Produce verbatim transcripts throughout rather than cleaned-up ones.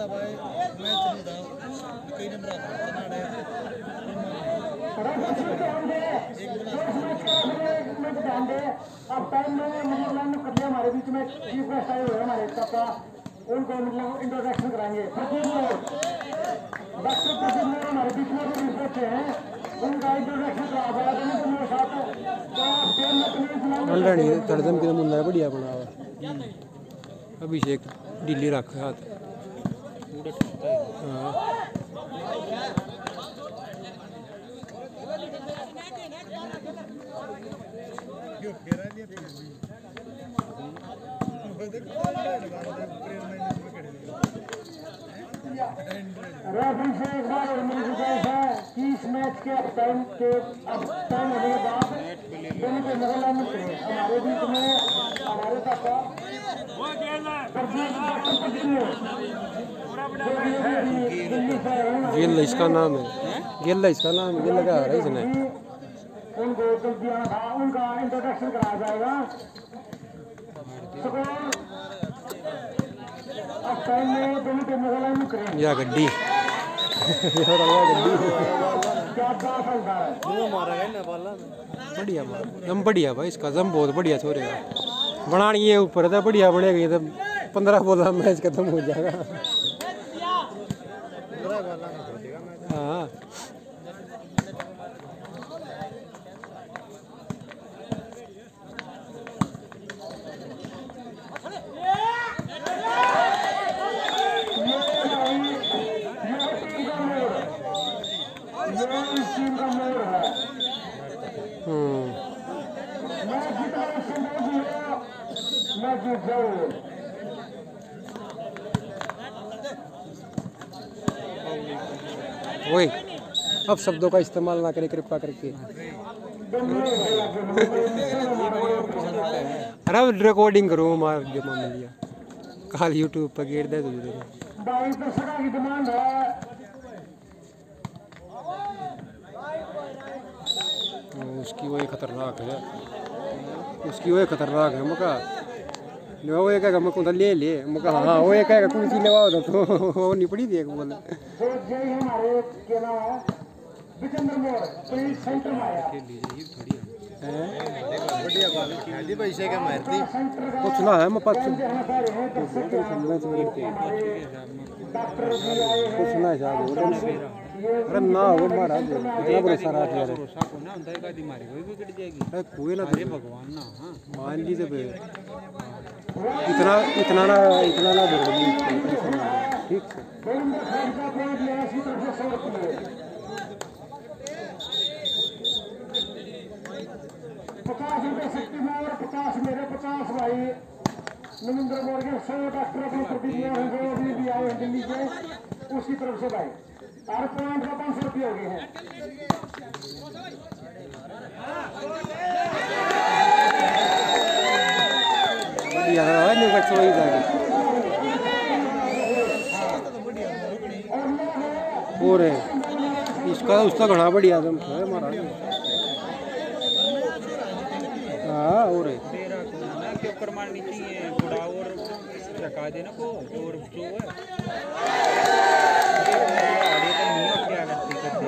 हमारे बीच में chief guest आए हुए हमारे स्टाफ का, उनको मतलब इंट्रोडक्शन कराएंगे। डॉक्टर प्रदीप मोर हमारे बीच में भी बच्चे हैं, उनका इंट्रोडक्शन करा दिया मेरे साथ। ऑलरेडी तड़दम के मुन्ना बढ़िया बना हुआ। अभिषेक ढीली रख हाथ। हाँ रेफरी से एक बार और मिल गुजारिश है कि इस मैच के अब टाइम के अब टाइम होने के बाद दोनों के नजर हमारे बीच में हमारे साथ गिल इसका नाम है, गिल इसका नाम है, गिल लगा रहा है इसने। उनको दिया था, उनका इंट्रोडक्शन कराया जाएगा। अब टाइम में दोनों के नजर करें या गड्डी बढ़िया दम बढ़िया भाई, इसका दम बहुत बढ़िया छोड़ेगा। बनानी है ऊपर था बढ़िया बनेगा, ये तो पंद्रह बोला मैच खत्म हो जाएगा। हाँ वही अब शब्दों का इस्तेमाल ना करें कृपा करके। अरे रिकॉर्डिंग करो मार जमा मिल गया कल यूट्यूब पर गेट दे तुझे। उसकी वही खतरनाक है, उसकी वही खतरनाक है। मका वो एक है मको ले ले मका हाँ वो एक है कुछ लेवा होता तो वो नहीं पड़ी थी एक बोले। पैसे का मारती कुछ ना है मैं पाँच कुछ ना है शायद। अरे ना वो मारा इतना बड़ा सारा यार कोई ना भगवान ना मान लीजिए इतना इतना ना इतना ना दे ठीक है। पचास रुपये शक्ति मोर, पचास मेरे, पचास भाई नरेंद्र मोर के, सौ डॉक्टर अपने प्रदीप मोर हैं जो अभी भी आए हैं दिल्ली से, उसकी तरफ से भाई हर पॉइंट का पाँच सौ रुपये हो गए हैं। और इसका उसका घना बढ़िया दम है हमारा। हाँ और मारनी चाहिए बुढ़ा और चका देना को और जो है क्या करती करते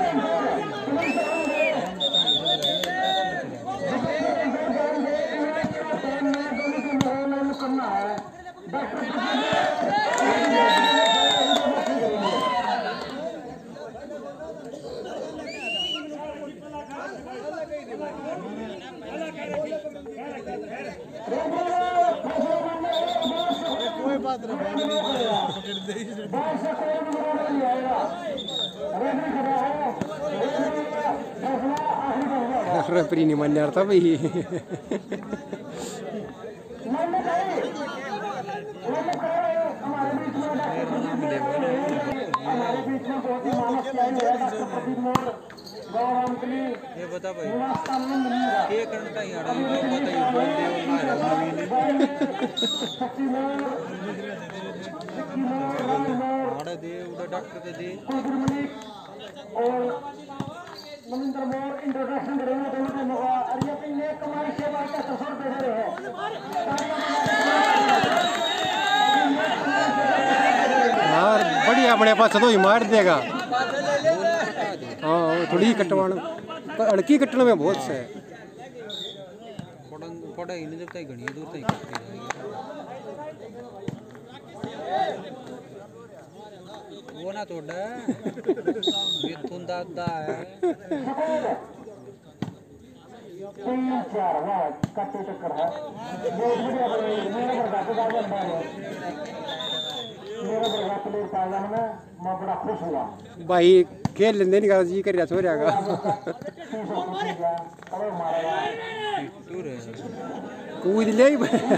कोई बात नहीं रेफरी नहीं मान रहा था भाई। ये बता भाई ये करता ही आड़ा ये बता ये बोल दे मार आड़ा दे उड़ा डॉक्टर दे दे और नरेंद्र मोर इंट्रोडक्शन करेंगे दोनों के मौका। और ये अपनी कमाई से बात का सफर दे रहे हैं। हाँ अपने पास तो ही मार देगा। हाँ थोड़ी कटवाना अड़की कटने में बहुत से पढ़ाई नहीं जब तक घनी दूर तक वो ना तोड़ा मिथुन दादा है तीन चार वाह कट्टे चक्कर है बहुत बढ़िया मेरे बरगा के बाद बंदा है मेरे बरगा प्लेयर पाया मैंने मैं बड़ा खुश हुआ भाई खेल लेंदे नहीं जी कर रहा छोरा का अरे मारा टूर है कूद ले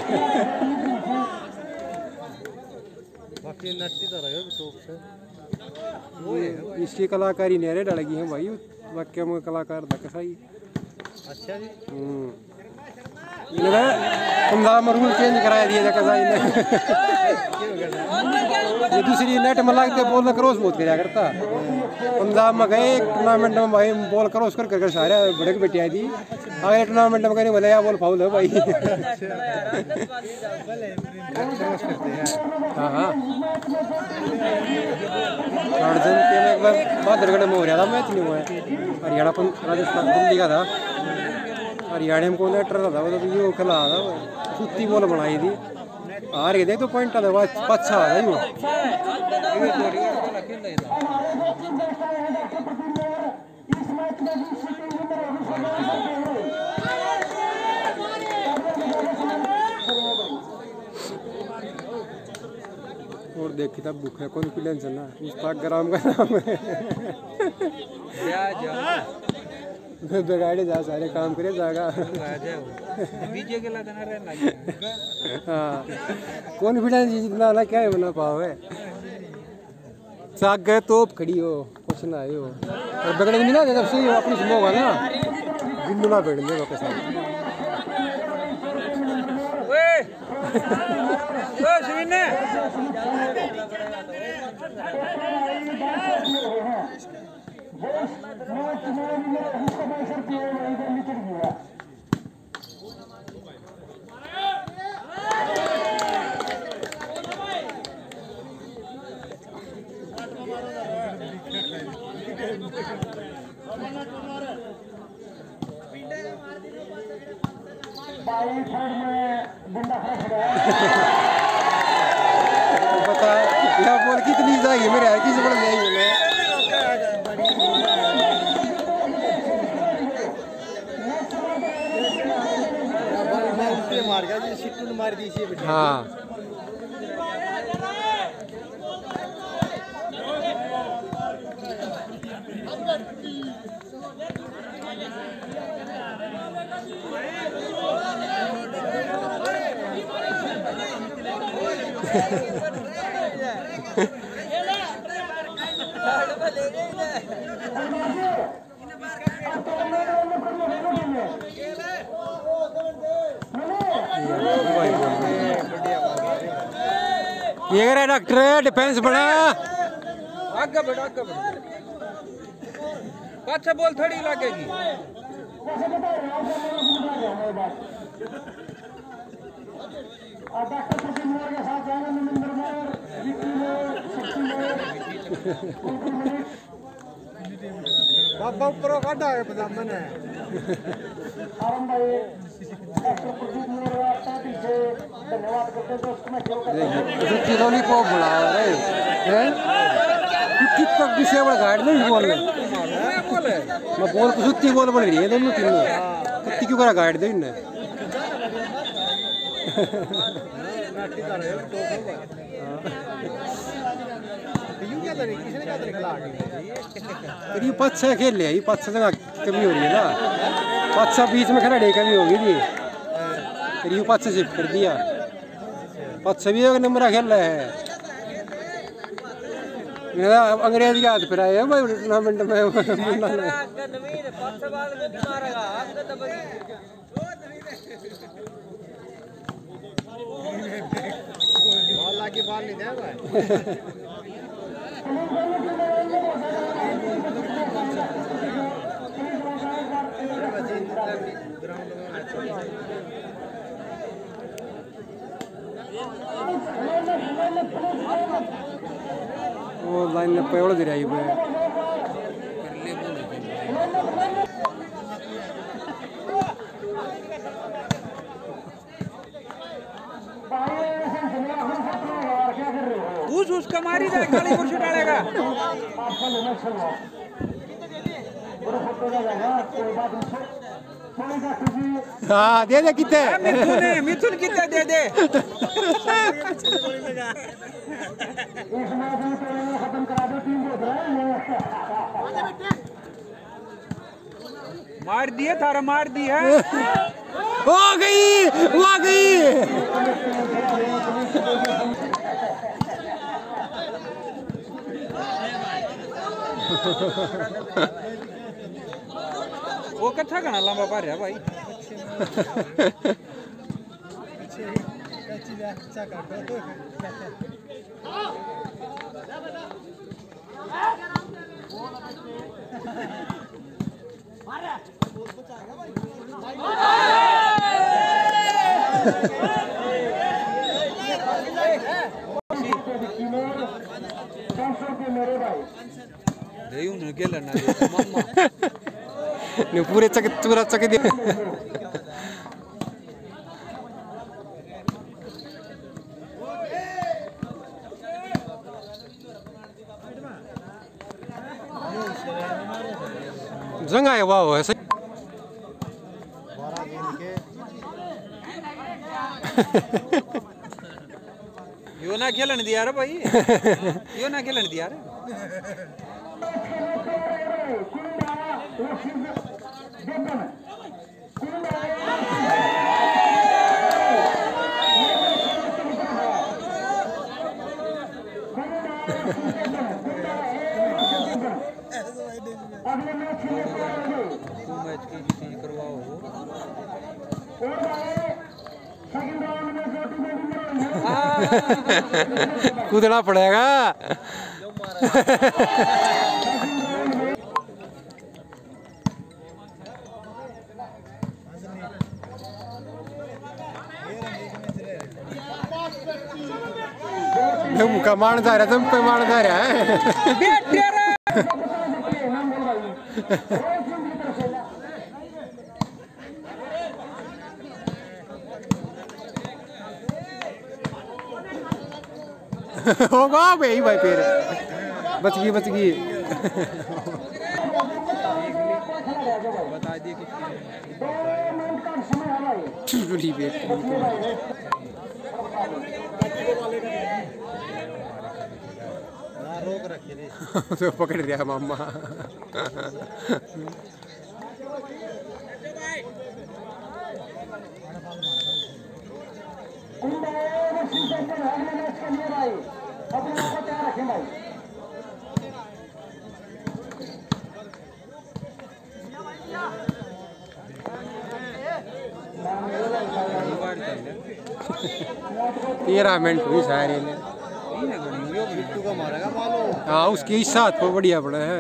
बाकी नट्टी तरह है टॉप से वो है इसकी कलाकारी नहीं डाल गई है भाई वाक्य में कलाकार धक्का ही अच्छा जी हम्म इन्हें पंद्रह में रूल चेंज कराया दिया जगह साई ने ये दूसरी नेट में लगते बॉल क्रॉस बहुत किया करता पंजाब में गए टूर्नामेंट में भाई बॉल क्रॉस कर कर सारे बड़े की बेटी आई थी आगे टूर्नामेंट में कहने बोले यार बॉल फाउल है भाई हाँ हाँ अर्जन के में एक बार बहुत दुर्घटना में हो रहा था मैच नहीं हुआ है हरियाणा राजस्थान दिल्ली का था हरियाणा में कौन लेटर था वो तो ये खिला था सुत्ती बॉल बनाई थी हार गए देख तो पॉइंट था पाँच आ गई वो और देखी था बुक है कॉन्फिडेंस है ना इंस्टाग्राम का नाम है बिगाड़े जा सारे काम करे जाएगा बीजे के लगना रहना हाँ कॉन्फिडेंस जितना ना क्या है बना पाओ है साग गए तोप खड़ी हो कुछ ना आयो और बिगड़े नहीं ना जब से अपनी सुनो होगा ना बिंदु ना बिगड़ लेगा के साथ ओए ओ सुविने बता यह बॉल कितनी जाएगी मेरे यार किसी बॉल जाएगी मैं मार गया जी सिट्टू ने मार दी सी हाँ ये रहा डॉक्टर डिफेंस बना आगे बढ़ आगे बढ़ पाछे बॉल थोड़ी लगेगी बाबा ऊपर काटा है पजामा ने आराम भाई डॉक्टर प्रदीप मुरवाता पीछे धन्यवाद करते हैं दोस्तों मैं क्यों देखिए चिरौली को बुला रहे हैं कितना डिसेबल गार्ड नहीं बोल रहे मैं बॉल को सुत्ती बॉल बन रही है दोनों तीनों कुत्ती क्यों करा गार्ड दे इन्हें ये पाँच छः खेल लिया ये पाँच छः जगह कमी हो रही है ना पाँच छः बीच में खिलाड़ी कमी होगी थी फिर यू पाँच छः शिफ्ट कर दिया पाँच छः भी एक नंबर खेल रहे हैं अंग्रेज के हाथ फिर आए हैं भाई टूर्नामेंट में वो लाइन में पेड़ दे रही है उस उसका मारी जाए खाली कुर्सी डालेगा हाँ दे दे कितने मिथुन है मिथुन कितने दे दे खत्म करा दो टीम को मार दिए थारा मार दिया हो गई वो आ गई वो कथा करना लंबा पा रहा भाई मेरे भाई नहीं गेला ना मम्मा नहीं पूरे चक पूरा चक दे जंग आया वाह है सही यो ना खेलन दिया रे भाई यो ना खेलन दिया रे मैच की चीज करवाओ कूदना पड़ेगा मुका मान जा रहा तुम पे मान जा रहा है होगा भाई भाई फिर बच गई बच गई बता दिए चुली बेट रोक रखे रे तो पकड़ लिया मामा तेरह मिनट हुई सारे ने हाँ उसके इस साथ को बढ़िया पड़ा है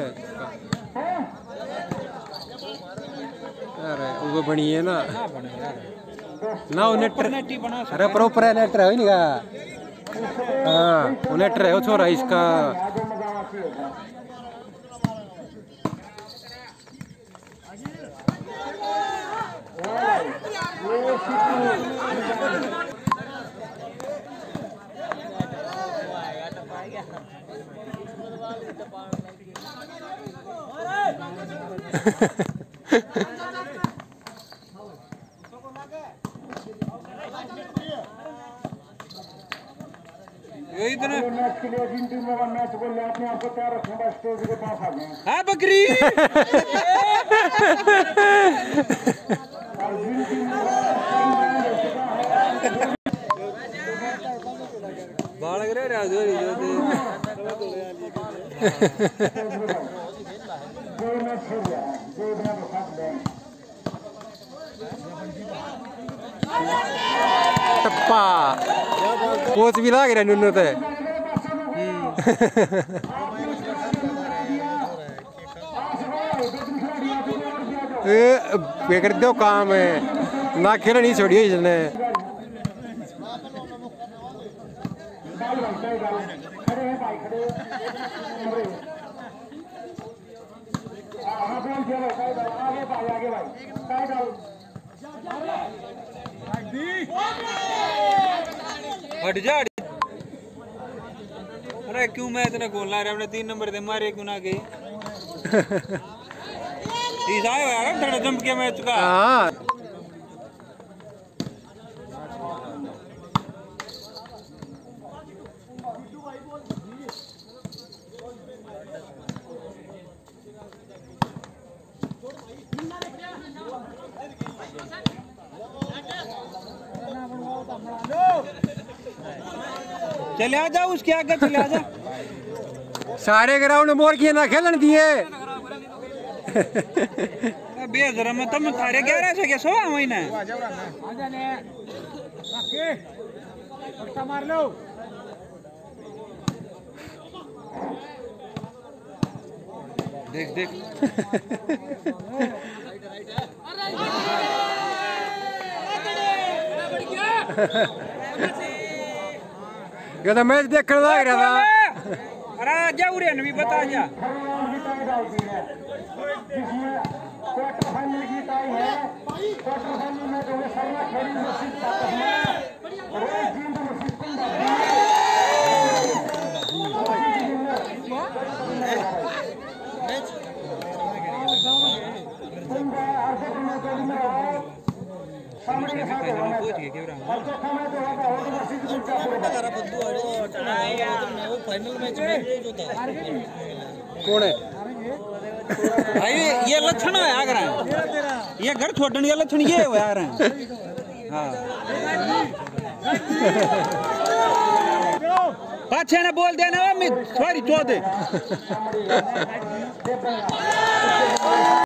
अरे वो बनी है ना ना वो नेटर अरे प्रॉपर है नेटर है नहीं का हाँ वो नेटर है वो छोरा इसका यही तो ना मैच के लिए जिन टीम में मैच को ले अपने आप को तैयार रखना स्टेज के पास आ गए हाँ बकरी बालक रे राजू जो दे दो मैच हो गया दो मैच साथ ले टप्पा कोच भी लाग रहा नुन्नू ते ये कर दो काम है ना खेला नहीं छोड़िए इसने भाई भाई सही गल खड़े हैं भाई खड़े हाँ बोल दिया भाई सही गल आगे भाई आगे भाई सही गल हट जा अरे क्यों मैं इतना गोल ला रहा अपने तीन नंबर दे मारे क्यों ना गई इस आए यार थोड़ा जंप किया मैच का हां चले आ जाओ उसके आगे चले आ जा सारे ग्राउंड मोर की ना खेलन दिए बेजरा में तुम थारे ग्यारह से क्या सोवा महीना मार लो देख देख ये तो मैच देखने लग रहा था अरे जा उरे भी बता जा जिसमें क्वार्टर फाइनल की टाई है क्वार्टर फाइनल में जो है सरना खेड़ी मस्जिद का कहना रोज जिंद मस्जिद को सामने के साथ पहुंच गए केवरा और जो समय तो होगा वो मस्जिद को क्या करेगा बद्दू अड़ो चढ़ाया वो फाइनल मैच में जो था कौन है भाई ये लक्षण है आ रहा है ये घर छोड़ने का लक्षण ये है आ रहा है हां पाछे ना बोल देना मैं सॉरी चो दे